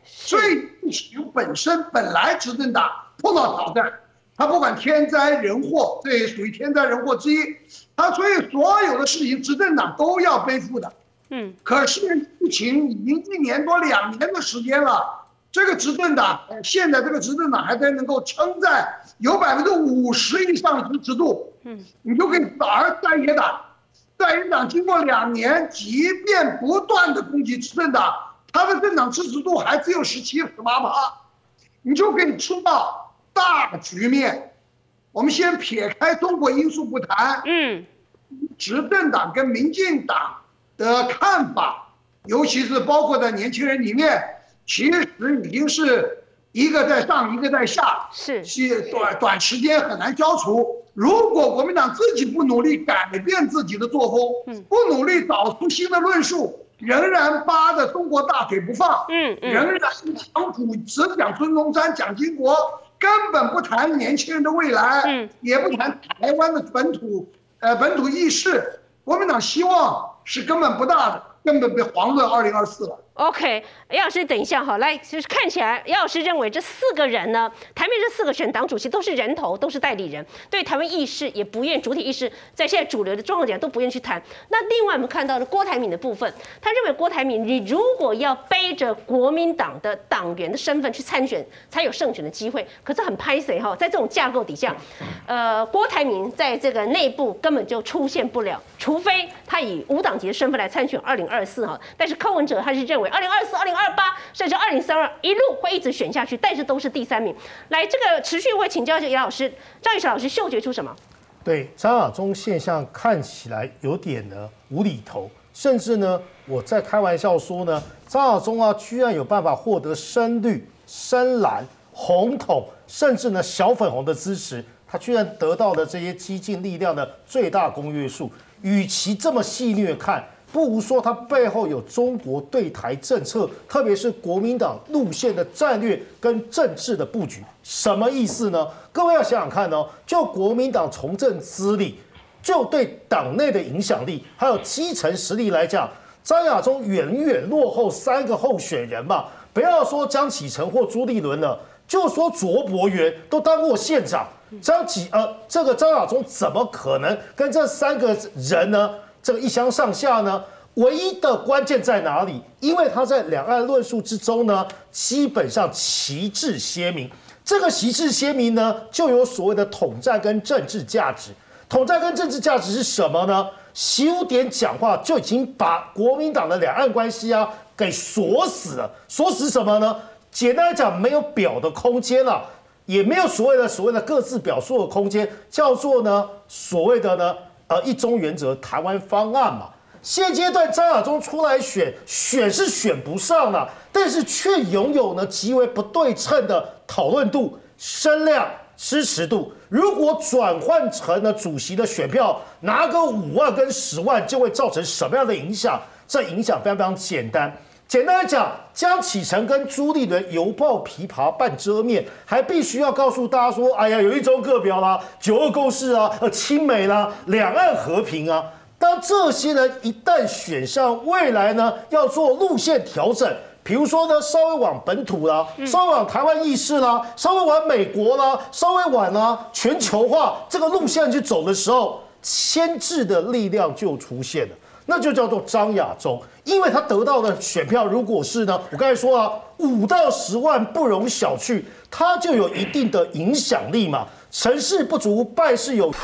所以疫情本身本来执政党碰到挑战，他不管天灾人祸，这也属于天灾人祸之一，他所以所有的事情执政党都要背负的。嗯，可是疫情已经一年多两年的时间了。这个执政党现在这个执政党还在能够撑在有百分之五十以上的支持度，嗯，你就可以而在野党，在野党经过两年，即便不断的攻击执政党，他的政党支持度还只有十七、十八趴，你就可以知道大局面。我们先撇开中国因素不谈，嗯，执政党跟民进党的看法，尤其是包括在年轻人里面。其实已经是一个在上，一个在下，是短短时间很难消除。如果国民党自己不努力改变自己的作风，不努力找出新的论述，仍然扒着中国大腿不放，嗯，仍然讲普只讲孙中山、蒋经国，根本不谈年轻人的未来，嗯，也不谈台湾的本土呃本土意识。国民党希望是根本不大的，根本被遑论二零二四了。 OK， 姚老师，等一下哈，来，就是看起来，姚老师认为这四个人呢，台面这四个选党主席都是人头，都是代理人，对台湾意识也不愿主体意识，在现在主流的状况下都不愿去谈。那另外我们看到了郭台铭的部分，他认为郭台铭，你如果要背着国民党的党员的身份去参选，才有胜选的机会。可是很拍谁哈，在这种架构底下，呃，郭台铭在这个内部根本就出现不了，除非他以无党籍的身份来参选二零二四哈。但是柯文哲他是认为。二零二四、二零二八，甚至二零三二，一路会一直选下去，但是都是第三名。来，这个持续会请教一下姚老师，张宇成老师嗅觉出什么？ 对，张亚中现象看起来有点呢无厘头，甚至呢，我在开玩笑说呢，张亚中啊，居然有办法获得深绿、深蓝、红统，甚至呢小粉红的支持，他居然得到的这些激进力量的最大公约数，与其这么戏谑看。不如说，它背后有中国对台政策，特别是国民党路线的战略跟政治的布局，什么意思呢？各位要想想看哦，就国民党从政资历，就对党内的影响力，还有基层实力来讲，张亚中远远落后三个候选人嘛。不要说江启臣或朱立伦了，就说卓博源都当过县长，张启呃这个张亚中怎么可能跟这三个人呢？这个一相上下呢，唯一的关键在哪里？因为他在两岸论述之中呢，基本上旗帜鲜明。这个旗帜鲜明呢，就有所谓的统战跟政治价值。统战跟政治价值是什么呢？习五点讲话就已经把国民党的两岸关系啊给锁死了。锁死什么呢？简单来讲，没有表的空间了，也没有所谓的所谓的各自表述的空间，叫做呢所谓的呢。呃，一中原则台湾方案嘛，现阶段张亚中出来选，选是选不上了，但是却拥有呢极为不对称的讨论度、声量、支持度。如果转换成了主席的选票，拿个五万跟十万，就会造成什么样的影响？这影响非常非常简单。简单来讲，江启臣跟朱立伦犹抱琵琶半遮面，还必须要告诉大家说：“哎呀，有一中各表啦，九二共识啊，呃，亲美啦，两岸和平啊。”当这些人一旦选上，未来呢要做路线调整，比如说呢稍微往本土啦，稍微往台湾意识啦，稍微往美国啦，稍微往啦全球化这个路线去走的时候，牵制的力量就出现了。那就叫做张亚中，因为他得到的选票，如果是呢，我刚才说了，五到十万不容小觑，他就有一定的影响力嘛。成事不足，败事有。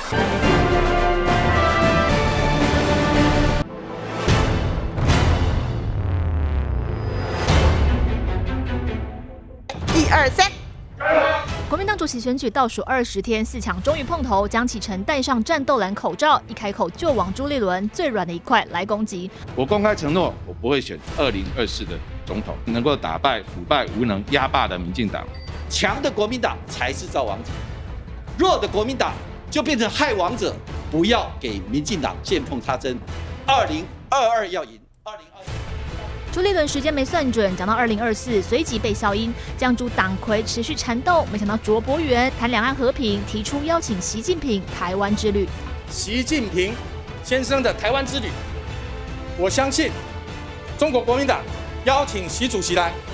一二三。国民党主席选举倒数二十天，四强终于碰头。江启臣戴上战斗蓝口罩，一开口就往朱立伦最软的一块来攻击。 我公开承诺，我不会选二零二四的总统，能够打败腐败无能、压霸的民进党。 强的国民党才是造王者，弱的国民党就变成害王者。不要给民进党见缝插针。二零二二要赢。 朱立伦时间没算准，讲到二零二四，随即被消音。江朱党魁持续缠斗，没想到卓博源谈两岸和平，提出邀请习近平台湾之旅。 习近平先生的台湾之旅，我相信中国国民党邀请习主席来，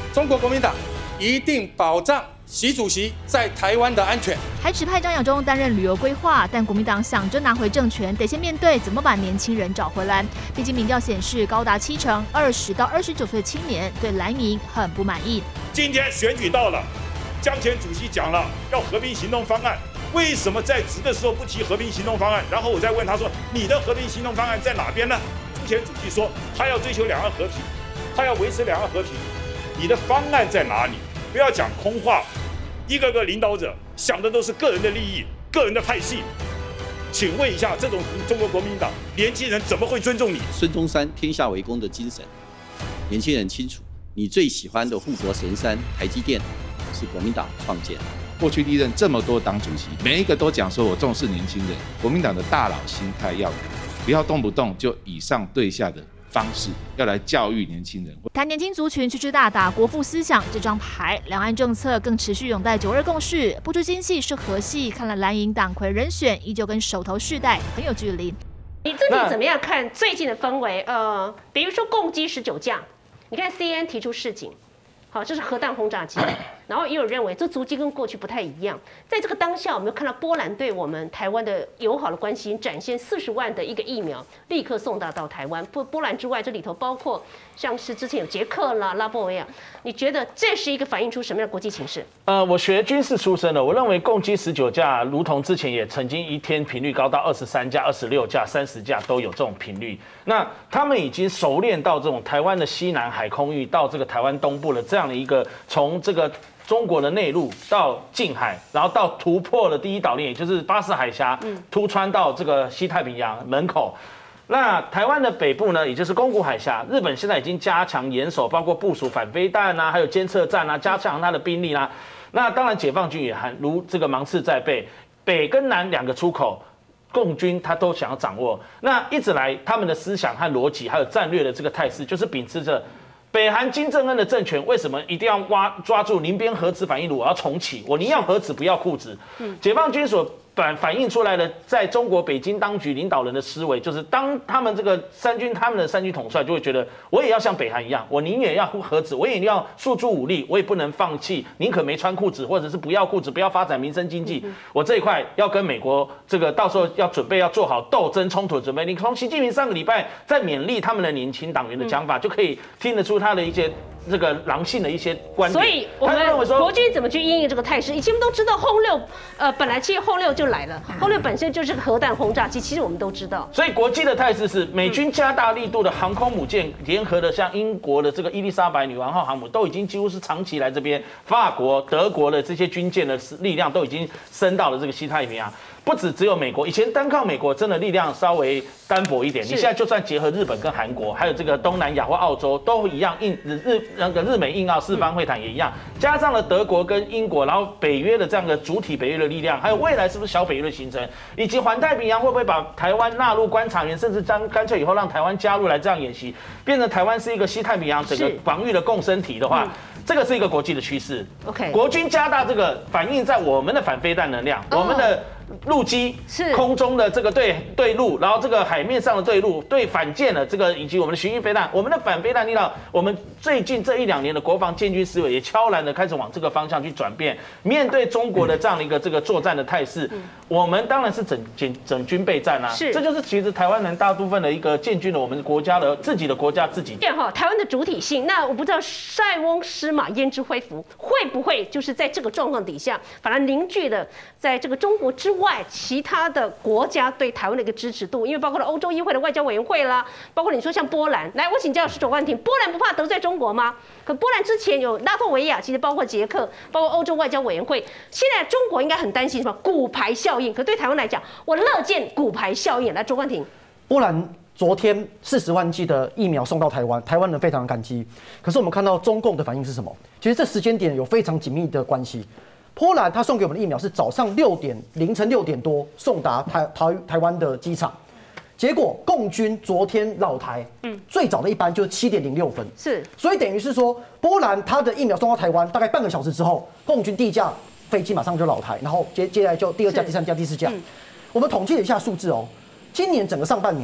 中国国民党一定保障习主席在台湾的安全。 还指派张亚中担任旅游规划，但国民党想真拿回政权，得先面对怎么把年轻人找回来。毕竟民调显示，高达七成二十到二十九岁青年对蓝营很不满意。 今天选举到了，江前主席讲了要和平行动方案，为什么在职的时候不提和平行动方案？然后我再问他说，你的和平行动方案在哪边呢？朱前主席说他要追求两岸和平，他要维持两岸和平，你的方案在哪里？不要讲空话。一个个领导者想的都是个人的利益、个人的派系。请问一下，这种中国国民党年轻人怎么会尊重你？ 孙中山天下为公的精神，年轻人清楚。你最喜欢的护国神山台积电是国民党创建的。 过去历任这么多党主席，每一个都讲说我重视年轻人。国民党的大佬心态要有，不要动不动就以上对下的方式，要来教育年轻人。 谈年轻族群去之大打国父思想这张牌，两岸政策更持续拥戴九二共识。不知今夕是何夕？看了蓝营党魁人选，依旧跟手头世代很有距离。 你自己怎么样看最近的氛围？呃，比如说共机十九架，你看 C N N 提出示警，好，这是核弹轰炸机。然后也有认为这足迹跟过去不太一样。在这个当下，我们又看到波兰对我们台湾的友好的关系，展现四十万的一个疫苗，立刻送达到台湾。波波兰之外，这里头包括像是之前有捷克啦、拉脱维亚，你觉得这是一个反映出什么样的国际情势？ 呃，我学军事出身的，我认为共机十九架，如同之前也曾经一天频率高到二十三架、二十六架、三十架都有这种频率。那他们已经熟练到这种台湾的西南海空域到这个台湾东部的这样的一个从这个。中国的内陆到近海，然后到突破了第一岛链，也就是巴士海峡，突穿到这个西太平洋门口。那台湾的北部呢，也就是宫古海峡，日本现在已经加强严守，包括部署反飞弹啊，还有监测站啊，加强它的兵力啦、啊。那当然，解放军也还如这个芒刺在背，北跟南两个出口。共军他都想要掌握。那一直来他们的思想和逻辑，还有战略的这个态势，就是秉持着。北韩金正恩的政权为什么一定要挖抓住宁边核子反应炉？我要重启，我宁要核子不要裤子。解放军所反反映出来的，在中国北京当局领导人的思维，就是当他们这个三军他们的三军统帅就会觉得，我也要像北韩一样，我宁愿要核子，我也要诉诸武力，我也不能放弃，宁可没穿裤子，或者是不要裤子，不要发展民生经济。我这一块要跟美国这个到时候要准备要做好斗争冲突的准备。你从习近平上个礼拜在勉励他们的年轻党员的讲法，就可以听得出他的一些。这个狼性的一些观点， 所以我们国军怎么去因应这个态势？以前我们都知道轰六，呃，本来其实轰六就来了，轰六本身就是个核弹轰炸机，其实我们都知道。 所以国际的态势是，美军加大力度的航空母舰联合的，像英国的这个伊丽莎白女王号航母，都已经几乎是长期来这边，法国、德国的这些军舰的力量都已经升到了这个西太平洋。不止只有美国，以前单靠美国真的力量稍微单薄一点。你现在就算结合日本跟韩国，还有这个东南亚或澳洲，都一样。印日日那个日美印澳四方会谈也一样，加上了德国跟英国，然后北约的这样的主体北约的力量，还有未来是不是小北约的形成，以及环太平洋会不会把台湾纳入观察员，甚至干干脆以后让台湾加入来这样演习，变成台湾是一个西太平洋整个防御的共生体的话。这个是一个国际的趋势。 OK， 国军加大这个反映在我们的反飞弹能量，我们的陆基、空中的这个对对陆，然后这个海面上的对陆、对反舰的这个，以及我们的巡弋飞弹，我们的反飞弹力量，我们最近这一两年的国防建军思维也悄然的开始往这个方向去转变。面对中国的这样的一个这个作战的态势，我们当然是整整整军备战啊， 是， 这就是其实台湾人大部分的一个建军的我们国家的自己的国家自己。 这样哈，台湾的主体性，那我不知道塞翁失马焉知非福，会不会就是在这个状况底下，把它凝聚的在这个中国之外其他的国家对台湾的一个支持度，因为包括了欧洲议会的外交委员会啦，包括你说像波兰，来，我请教石卓冠廷，波兰不怕得罪中国吗？可波兰之前有拉脱维亚，其实包括捷克，包括欧洲外交委员会，现在中国应该很担心什么骨牌效应，可对台湾来讲，我乐见骨牌效应。来，卓冠廷， 波兰昨天四十万剂的疫苗送到台湾，台湾人非常感激。可是我们看到中共的反应是什么？其实这时间点有非常紧密的关系。波兰他送给我们的疫苗是早上六点凌晨六点多送达台台台湾的机场，结果共军昨天老台，嗯，最早的一班就是七点零六分， 是， 所以等于是说波兰他的疫苗送到台湾，大概半个小时之后，共军第一架飞机马上就老台，然后接接下来就第二架、第三架、第四架。嗯、我们统计了一下数字哦，今年整个上半年。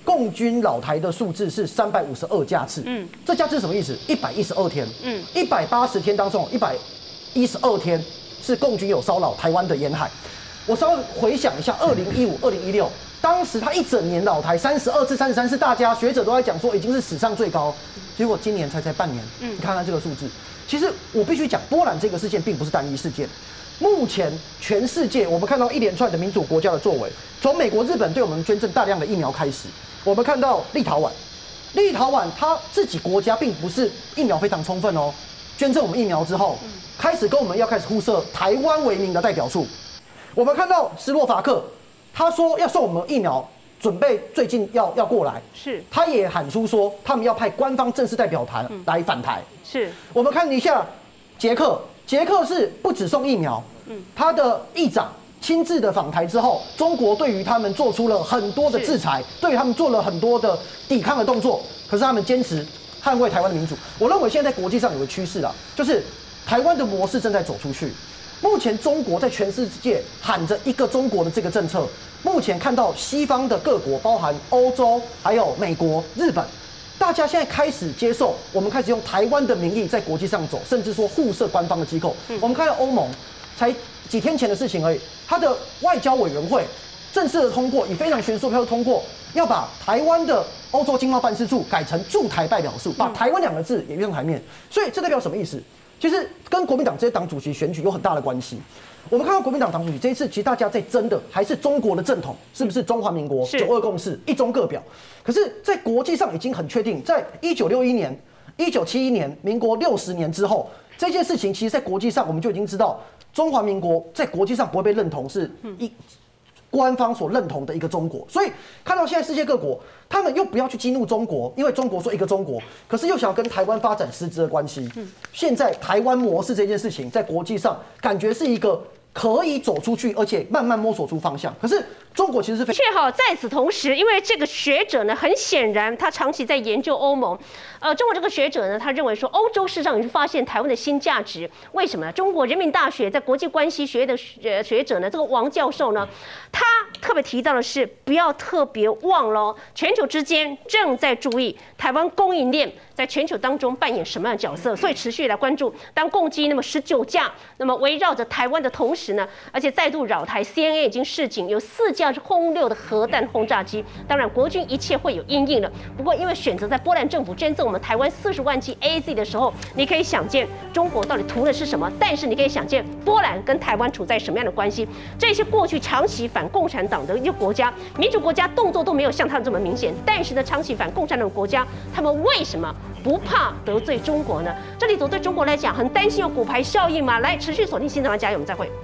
共军老台的数字是三百五十二架次，嗯，这架次是什么意思？一百一十二天，嗯，一百八十天当中，一百一十二天是共军有骚扰台湾的沿海。我稍微回想一下，二零一五、二零一六，当时他一整年老台三十二次、三十三次，大家学者都在讲说已经是史上最高，结果今年才才半年，嗯，你看看这个数字。其实我必须讲，波兰这个事件并不是单一事件。目前全世界我们看到一连串的民主国家的作为，从美国、日本对我们捐赠大量的疫苗开始。我们看到立陶宛，立陶宛它自己国家并不是疫苗非常充分哦，捐赠我们疫苗之后，开始跟我们要开始互设台湾为名的代表处。我们看到斯洛伐克，他说要送我们疫苗，准备最近要要过来， 是， 他也喊出说他们要派官方正式代表团来返台。 是， 我们看一下捷克，捷克是不只送疫苗，嗯，他的议长亲自的访台之后，中国对于他们做出了很多的制裁，对于他们做了很多的抵抗的动作。可是他们坚持捍卫台湾的民主。我认为现在在国际上有个趋势啊，就是台湾的模式正在走出去。目前中国在全世界喊着一个中国的这个政策，目前看到西方的各国，包含欧洲、还有美国、日本，大家现在开始接受，我们开始用台湾的名义在国际上走，甚至说互设官方的机构。我们看到欧盟才几天前的事情而已，他的外交委员会正式的通过，以非常悬殊票通过，要把台湾的欧洲经贸办事处改成驻台代表处，把台湾两个字也跃上台面。所以这代表什么意思？其实跟国民党这些党主席选举有很大的关系。我们看到国民党党主席这一次，其实大家在争的还是中国的正统，是不是中华民国九二共识、一中各表？可是，在国际上已经很确定，在一九六一年、一九七一年、民国六十年之后，这件事情其实在国际上我们就已经知道，中华民国在国际上不会被认同是一官方所认同的一个中国。所以看到现在世界各国，他们又不要去激怒中国，因为中国说一个中国，可是又想要跟台湾发展实质的关系。现在台湾模式这件事情，在国际上感觉是一个可以走出去，而且慢慢摸索出方向。可是中国其实是非确好。在此同时，因为这个学者呢，很显然他长期在研究欧盟。呃，中国这个学者呢，他认为说，欧洲事实上也是发现台湾的新价值。为什么呢？中国人民大学在国际关系学的学学者呢，这个王教授呢，他特别提到的是，不要特别忘了，全球之间正在注意台湾供应链在全球当中扮演什么样的角色，所以持续来关注。当共机那么十九架，那么围绕着台湾的同时呢，而且再度扰台 ，C N A 已经示警有四架是轰六的核弹轰炸机。当然，国军一切会有因应的。不过，因为选择在波兰政府捐赠我们台湾四十万剂 A Z 的时候，你可以想见中国到底图的是什么。但是你可以想见波兰跟台湾处在什么样的关系。这些过去长期反共产党的一些国家，民主国家动作都没有像他们这么明显。但是呢，长期反共产党的国家，他们为什么不怕得罪中国呢？这里头对中国来讲很担心有骨牌效应吗？来，持续锁定新闻加油，我们再会。